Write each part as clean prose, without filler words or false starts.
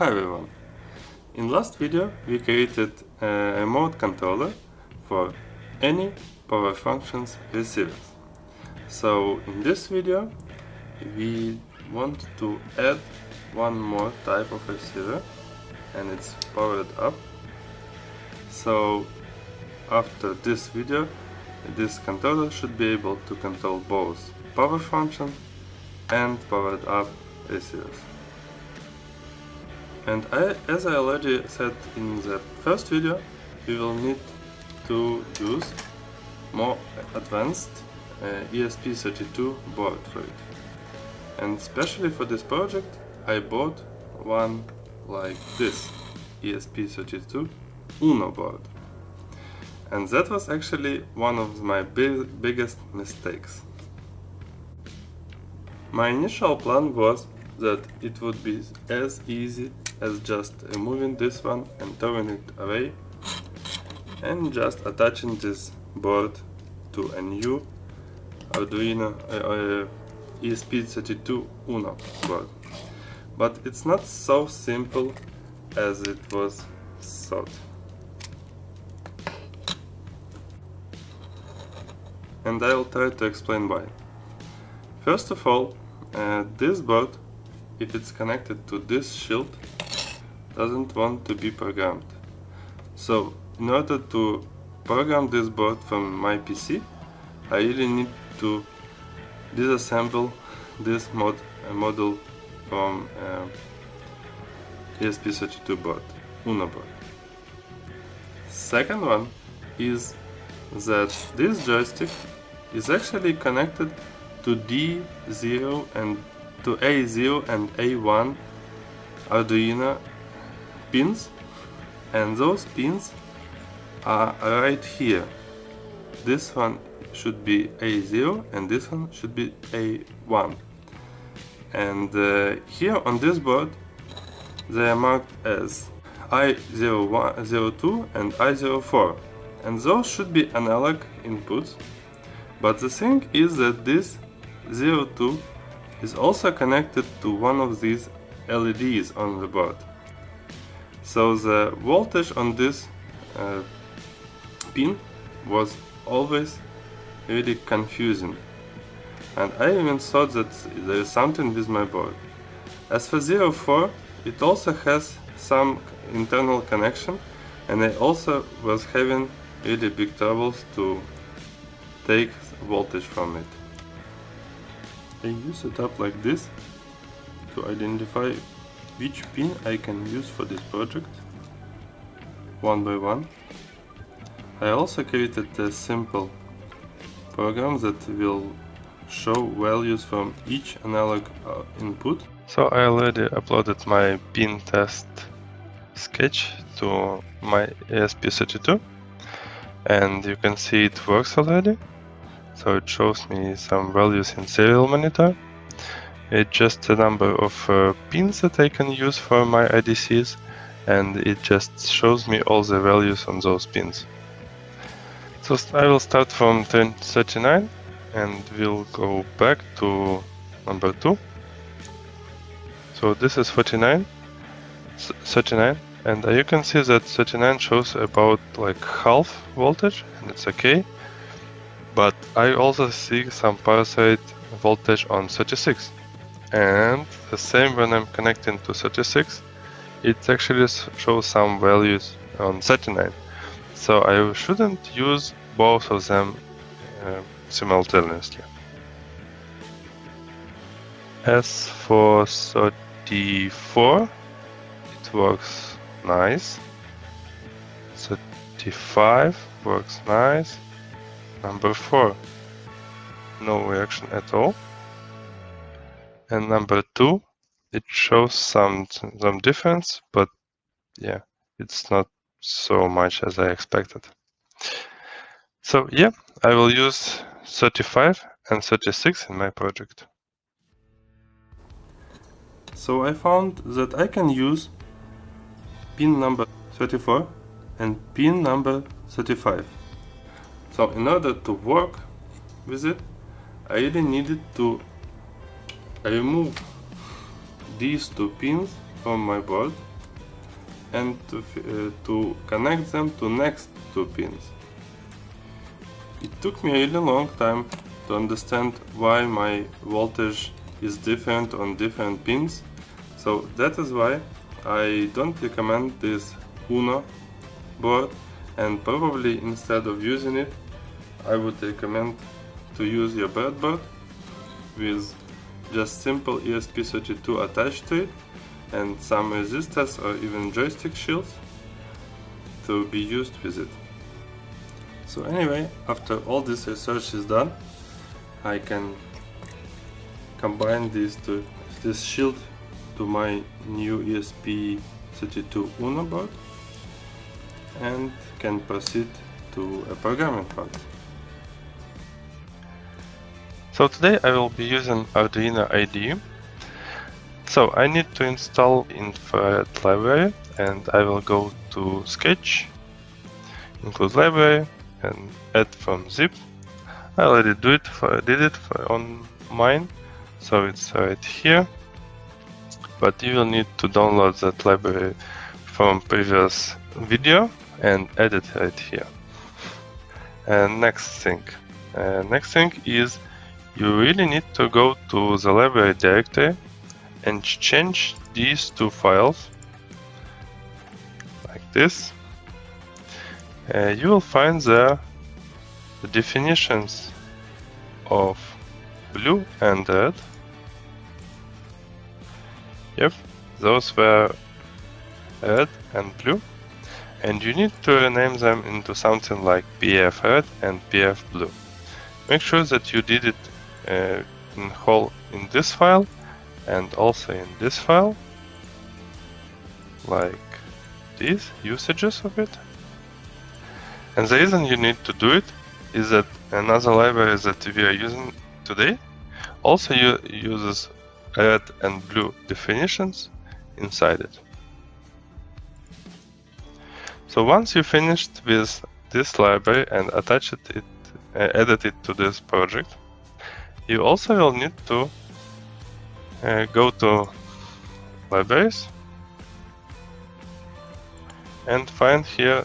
Hi everyone! In last video we created a remote controller for any power functions receivers. So in this video we want to add one more type of receiver, and it's powered up. So after this video this controller should be able to control both power function and powered up receivers. And as I already said in the first video, we will need to use more advanced ESP32 board for it. And especially for this project I bought one like this ESP32 Uno board. And that was actually one of my biggest mistakes. My initial plan was that it would be as easy as just removing this one and throwing it away and just attaching this board to a new Arduino ESP32 Uno board. But it's not so simple as it was thought. And I'll try to explain why. First of all, this board, if it's connected to this shield, doesn't want to be programmed. So in order to program this board from my PC, I really need to disassemble this module from ESP32 board, Uno board. Second one is that this joystick is actually connected to D0 and to A0 and A1 Arduino pins, and those pins are right here. This one should be A0 and this one should be A1. And here on this board they are marked as I02 and I04, and those should be analog inputs. But the thing is that this 02 is also connected to one of these LEDs on the board. So the voltage on this pin was always really confusing, and I even thought that there is something with my board. As for 04, it also has some internal connection, and I also was having really big troubles to take voltage from it. I use it up like this to identify which pin I can use for this project, one by one. I also created a simple program that will show values from each analog input. So I already uploaded my pin test sketch to my ESP32, and you can see it works already. So it shows me some values in serial monitor. It's just a number of pins that I can use for my IDCs, and it just shows me all the values on those pins. So I will start from 39 and we'll go back to number 2. So this is 39, and you can see that 39 shows about like half voltage, and it's okay. But I also see some parasite voltage on 36, and the same when I'm connecting to 36, it actually shows some values on 39. So I shouldn't use both of them simultaneously. As for 34, it works nice. 35 works nice. Number 4, no reaction at all. And number 2, it shows some difference, but yeah, it's not so much as I expected. So yeah, I will use 35 and 36 in my project. So I found that I can use pin number 34 and pin number 35. So in order to work with it, I really needed to remove these two pins from my board and to connect them to next two pins. It took me a really long time to understand why my voltage is different on different pins, so that is why I don't recommend this Uno board, and probably instead of using it I would recommend to use your breadboard with just simple ESP32 attached to it and some resistors or even joystick shields to be used with it. So anyway, after all this research is done, I can combine this shield to my new ESP32 Uno board and can proceed to a programming part. So today I will be using Arduino IDE. So I need to install infrared library, and I will go to Sketch, include library, and add from zip. I already did it on mine, so it's right here. But you will need to download that library from previous video and add it right here. And next thing is you really need to go to the library directory and change these two files like this. You will find there the definitions of blue and red. Yep, those were red and blue, and you need to rename them into something like BF red and BF blue. Make sure that you did it in this file and also in this file, like these usages of it. And the reason you need to do it is that another library that we are using today also uses red and blue definitions inside it. So once you finished with this library and added it to this project, you also will need to go to libraries and find here,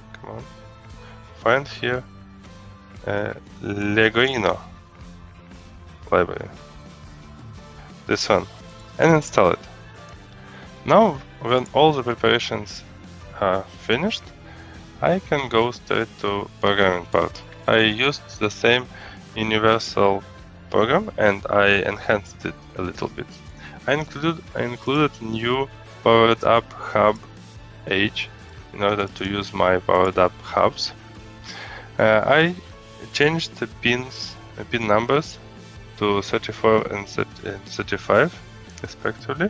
Legoino library, this one, and install it. Now, when all the preparations are finished, I can go straight to programming part. I used the same universal program and I enhanced it a little bit. I included new powered up hub H in order to use my powered up hubs. I changed the pin numbers to 34 and 35 respectively.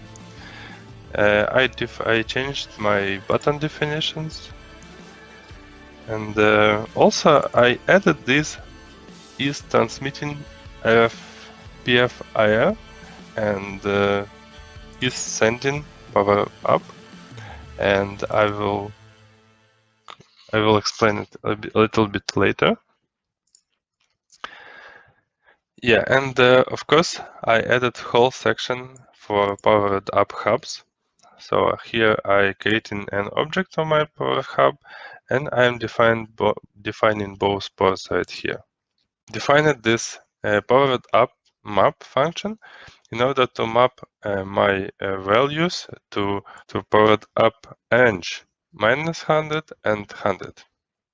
I changed my button definitions, and also I added this is transmitting RF IR and is sending power up, and I will explain it a little bit later. Yeah, and of course I added whole section for powered up hubs. So here I creating an object on my power hub, and I am defining both ports right here. Defined this powered up map function in order to map my values to powered up range -100 and 100.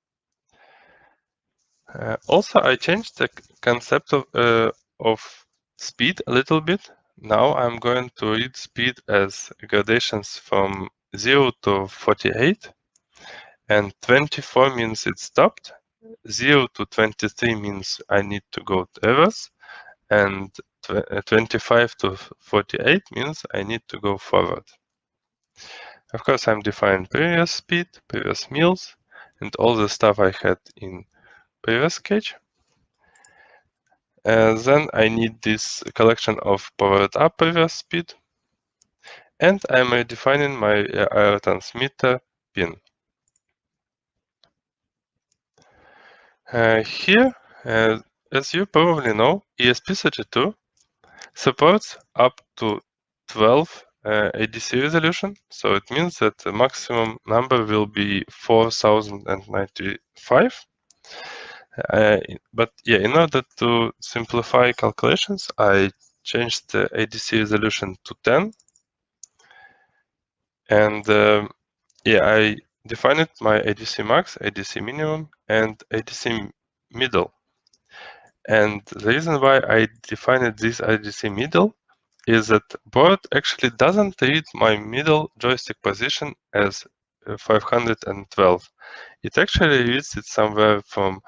Also, I changed the concept of speed a little bit. Now I'm going to read speed as gradations from 0 to 48, and 24 means it stopped, 0 to 23 means I need to go to reverse, and 25 to 48 means I need to go forward. Of course, I'm defining previous speed, previous mills, and all the stuff I had in previous sketch. Then I need this collection of powered up previous speed, and I'm redefining my IR transmitter pin. Here, as you probably know, ESP32 supports up to 12 ADC resolution, so it means that the maximum number will be 4095. But yeah, in order to simplify calculations, I changed the ADC resolution to 10, and yeah, I defined my ADC max, ADC minimum, and ADC middle. And the reason why I defined this ADC middle is that board actually doesn't read my middle joystick position as 512. It actually reads it somewhere from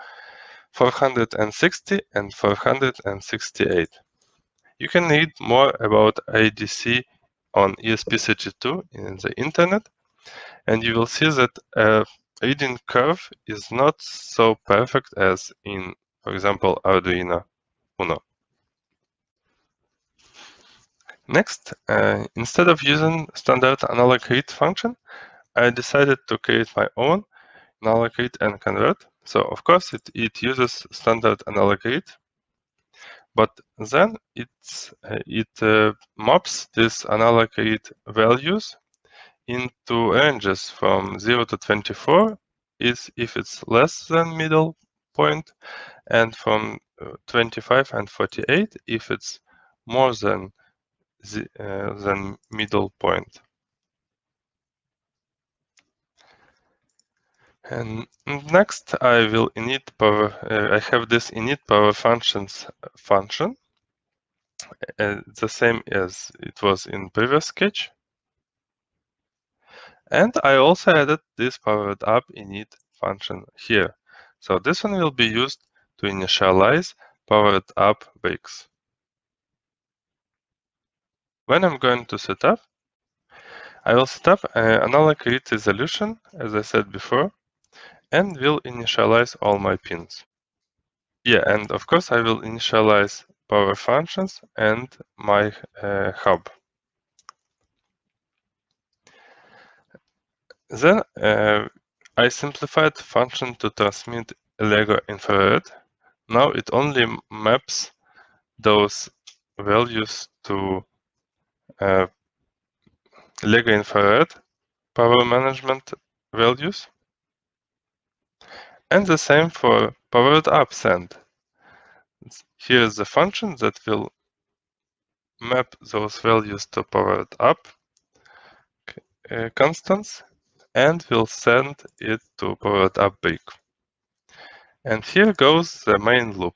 460 and 468. You can read more about ADC on ESP32 in the internet, and you will see that a reading curve is not so perfect as in, for example, Arduino Uno. Next, instead of using standard analog read function, I decided to create my own analog read and convert. So of course it uses standard analog read, but then it maps these analog read values into ranges from 0 to 24 if it's less than middle point, and from 25 and 48 if it's more than middle point. And next, I will init power. I have this init power functions function, the same as it was in previous sketch. And I also added this powered up init function here. So this one will be used to initialize powered up breaks. When I'm going to set up, I will set up an analog read resolution, as I said before, and will initialize all my pins. Yeah, and of course I will initialize power functions and my hub. Then I simplified the function to transmit LEGO infrared. Now it only maps those values to LEGO infrared power management values. And the same for powered up send. Here is the function that will map those values to powered up constants and will send it to powered up break. And here goes the main loop.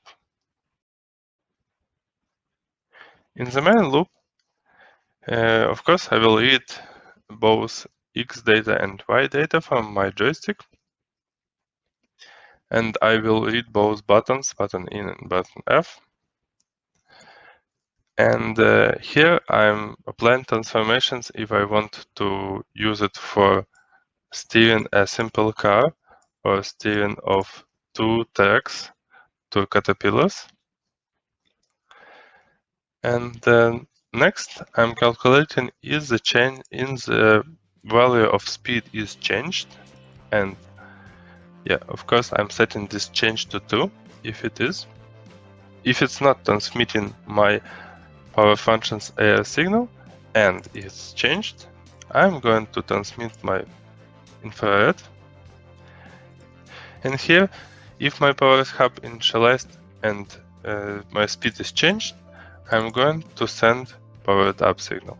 In the main loop, of course, I will read both X data and Y data from my joystick. And I will read both buttons, button in and button F. And here I'm applying transformations if I want to use it for steering a simple car or steering of 2 tracks, 2 caterpillars. And then next I'm calculating if the change in the value of speed is changed. And yeah, of course I'm setting this change to 2 if it is. If it's not transmitting my power functions AR signal and it's changed, I'm going to transmit my infrared. And here, if my power hub initialized and my speed is changed, I'm going to send powered up signal.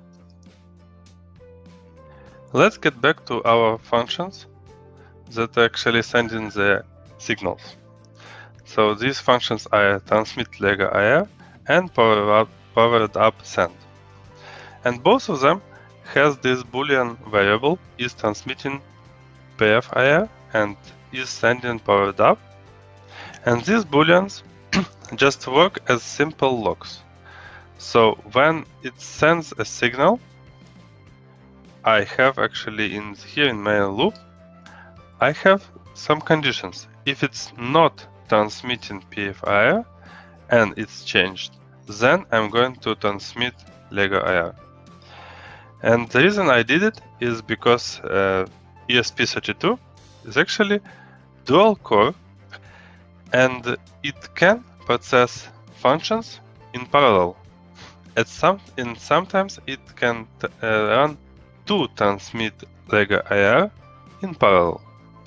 Let's get back to our functions that are actually sending the signals. So these functions are transmit LEGO IR and powered up send. And both of them has this boolean variable is transmitting PF IR and is sending powered up. And these booleans just work as simple logs. So when it sends a signal, I have actually here in main loop, I have some conditions. If it's not transmitting PFIR and it's changed, then I'm going to transmit LEGO IR. And the reason I did it is because ESP32 is actually dual core and it can process functions in parallel. sometimes it can run two transmit Lego IR in parallel.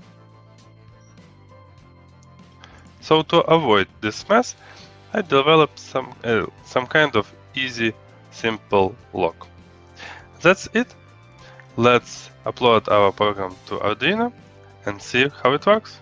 So to avoid this mess, I developed some kind of easy, simple lock. That's it. Let's upload our program to Arduino and see how it works.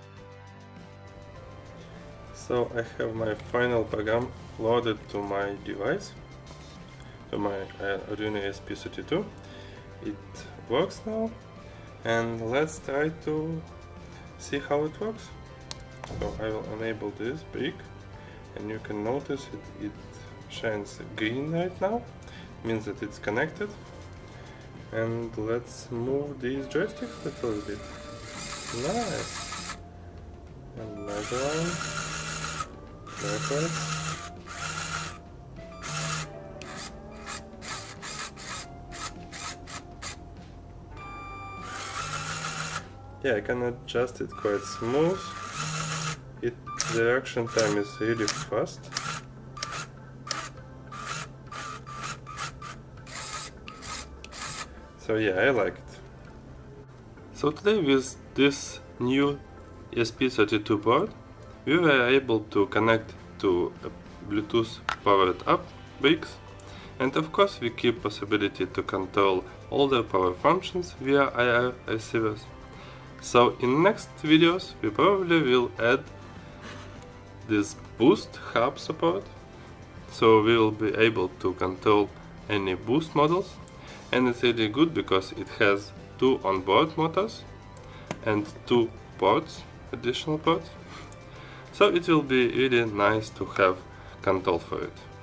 So I have my final program loaded to my device, to my Arduino ESP32. It works now, and let's try to see how it works. So I will enable this brick, and you can notice it shines green right now, means that it's connected. And let's move these joysticks a little bit. Nice! Another one. Perfect. Yeah, I can adjust it quite smooth. The reaction time is really fast. So yeah, I like it. So today with this new ESP32 board, we were able to connect to a Bluetooth powered up bricks, and of course we keep possibility to control all the power functions via IR receivers. So in next videos we probably will add this boost hub support, so we will be able to control any boost models, and it's really good because it has two onboard motors and two ports, additional ports, so it will be really nice to have control for it.